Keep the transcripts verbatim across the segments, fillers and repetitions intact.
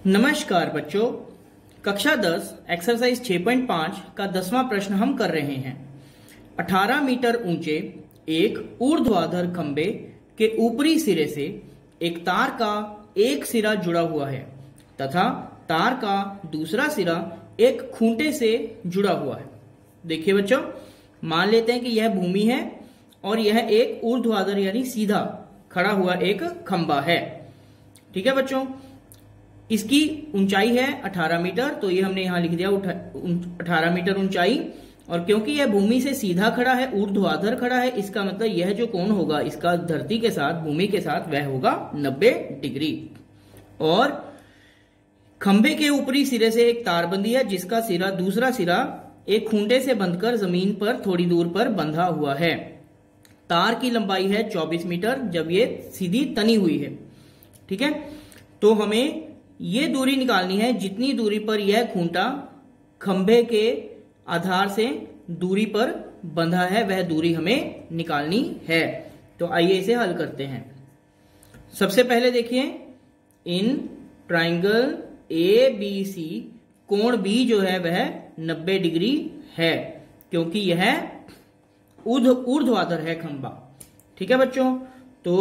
नमस्कार बच्चों, कक्षा दस एक्सरसाइज छह पॉइंट पाँच का दसवां प्रश्न हम कर रहे हैं। अठारह मीटर ऊंचे एक ऊर्ध्वाधर खंबे के ऊपरी सिरे से एक तार का एक सिरा जुड़ा हुआ है तथा तार का दूसरा सिरा एक खूंटे से जुड़ा हुआ है। देखिए बच्चों, मान लेते हैं कि यह भूमि है और यह एक ऊर्ध्वाधर यानी सीधा खड़ा हुआ एक खंबा है। ठीक है बच्चों, इसकी ऊंचाई है अठारह मीटर, तो ये हमने यहां लिख दिया अठारह मीटर ऊंचाई। और क्योंकि यह भूमि से सीधा खड़ा है, ऊर्ध्वाधर खड़ा है, इसका मतलब यह जो कोण होगा इसका धरती के साथ, भूमि के साथ, वह होगा नब्बे डिग्री। और खंबे के ऊपरी सिरे से एक तार बंधी है जिसका सिरा दूसरा सिरा एक खूंटे से बंधकर जमीन पर थोड़ी दूर पर बंधा हुआ है। तार की लंबाई है चौबीस मीटर जब ये सीधी तनी हुई है। ठीक है, तो हमें ये दूरी निकालनी है जितनी दूरी पर यह खूंटा खंभे के आधार से दूरी पर बंधा है, वह दूरी हमें निकालनी है। तो आइए इसे हल करते हैं। सबसे पहले देखिए, in triangle A B C कोण बी जो है वह नब्बे डिग्री है क्योंकि यह ऊर्ध्वाधर है खंबा। ठीक है बच्चों, तो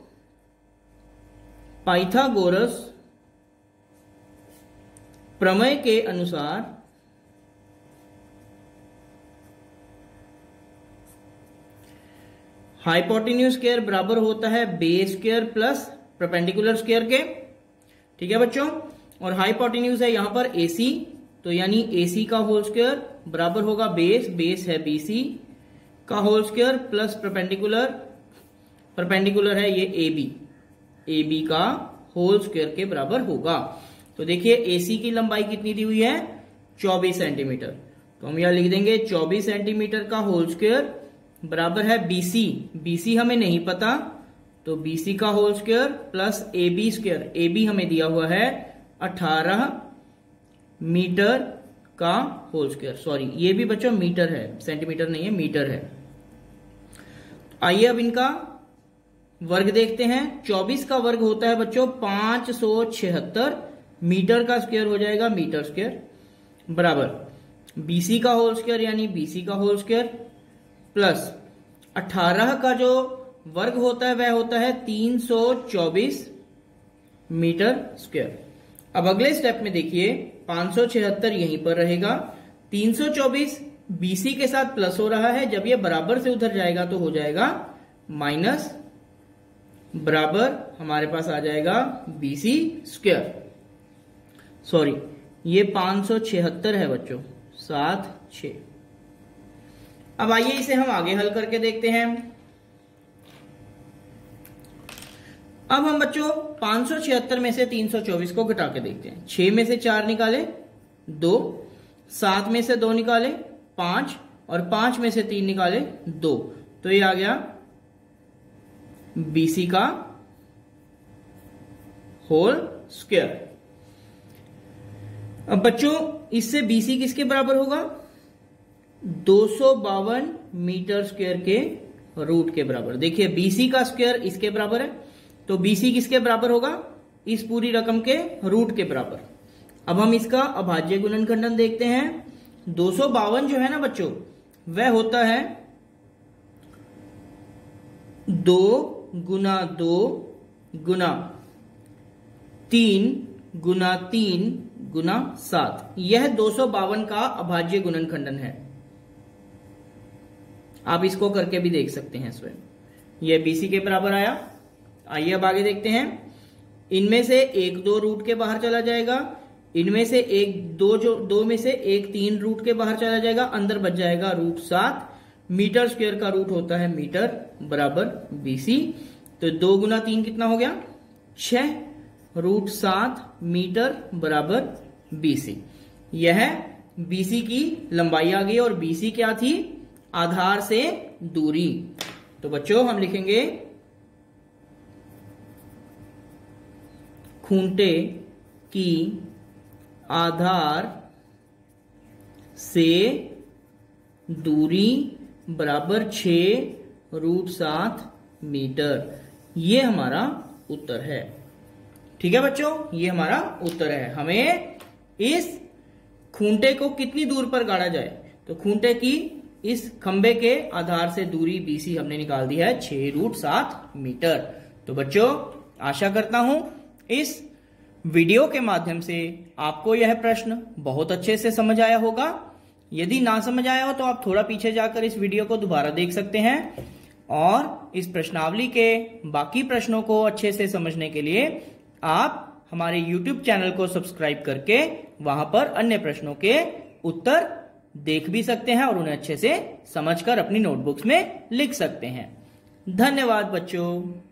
पाइथागोरस प्रमेय के अनुसार हाइपोटेन्यूज स्क्वायर बराबर होता है base square plus perpendicular square के। ठीक है बच्चों, और हाइपोटेन्यूज है यहां पर एसी, तो यानी एसी का होल स्क्वायर बराबर होगा बेस, बेस है बीसी का whole square plus perpendicular, perpendicular है ये एबी, एबी का होल स्क्वायर के बराबर होगा। तो देखिए एसी की लंबाई कितनी दी हुई है, चौबीस सेंटीमीटर, तो हम यहां लिख देंगे चौबीस सेंटीमीटर का होल स्क्वायर बराबर है बीसी, बीसी हमें नहीं पता तो बीसी का whole square plus AB square, AB हमें दिया हुआ है अठारह मीटर का होल स्क्वायर। सॉरी, ये भी बच्चों मीटर है, सेंटीमीटर नहीं है, मीटर है। आइए अब इनका वर्ग देखते हैं। चौबीस का वर्ग होता है बच्चों पांच सौ छिहत्तर, मीटर का स्क्वायर हो जाएगा मीटर स्क्वायर बराबर बीसी का होल स्क्वायर यानी बीसी का होल स्क्वायर प्लस अठारह का जो वर्ग होता है वह होता है तीन सौ चौबीस मीटर स्क्वायर। अब अगले स्टेप में देखिए, पांच सौ छिहत्तर यहीं पर रहेगा, तीन सौ चौबीस बीसी के साथ प्लस हो रहा है, जब ये बराबर से उधर जाएगा तो हो जाएगा माइनस, बराबर हमारे पास आ जाएगा बीसी स्क्वायर। सॉरी, ये पांच सौ छिहत्तर है बच्चों, सात छ। अब आइए इसे हम आगे हल करके देखते हैं। अब हम बच्चों पांच सौ छिहत्तर में से तीन सौ चौबीस को घटा के देखते हैं। छह में से चार निकाले दो, सात में से दो निकाले पांच, और पांच में से तीन निकाले दो, तो ये आ गया बीसी का होल स्क्वायर। अब बच्चों इससे बीसी किसके बराबर होगा, दो सौ बावन मीटर स्क्वायर के रूट के बराबर। देखिए बीसी का स्क्वायर इसके बराबर है, तो बीसी किसके बराबर होगा, इस पूरी रकम के रूट के बराबर। अब हम इसका अभाज्य गुणनखंडन देखते हैं। दो सौ बावन जो है ना बच्चों, वह होता है दो गुना दो गुना तीन गुना तीन गुना सात, यह दो सौ बावन का अभाज्य गुणनखंडन है। आप इसको करके भी देख सकते हैं स्वयं, यह बीसी के बराबर आया। आइए अब आगे देखते हैं। इनमें से एक दो रूट के बाहर चला जाएगा, इनमें से एक दो जो दो में से एक तीन रूट के बाहर चला जाएगा, अंदर बच जाएगा रूट सात। मीटर स्क्वायर का रूट होता है मीटर बराबर बीसी, तो दो गुना तीन कितना हो गया, छह, रूट सात मीटर बराबर बीसी। यह बीसी की लंबाई आ गई, और बीसी क्या थी, आधार से दूरी। तो बच्चों हम लिखेंगे खूंटे की आधार से दूरी बराबर छह रूट सात मीटर। ये हमारा उत्तर है। ठीक है बच्चों, ये हमारा उत्तर है। हमें इस खूंटे को कितनी दूर पर गाड़ा जाए, तो खूंटे की इस खंबे के आधार से दूरी बीसी हमने निकाल दी है छह रूट सात मीटर। तो बच्चों आशा करता हूं इस वीडियो के माध्यम से आपको यह प्रश्न बहुत अच्छे से समझ आया होगा। यदि ना समझ आया हो तो आप थोड़ा पीछे जाकर इस वीडियो को दोबारा देख सकते हैं और इस प्रश्नावली के बाकी प्रश्नों को अच्छे से समझने के लिए आप हमारे यूट्यूब चैनल को सब्सक्राइब करके वहां पर अन्य प्रश्नों के उत्तर देख भी सकते हैं और उन्हें अच्छे से समझकर अपनी नोटबुक्स में लिख सकते हैं। धन्यवाद बच्चों।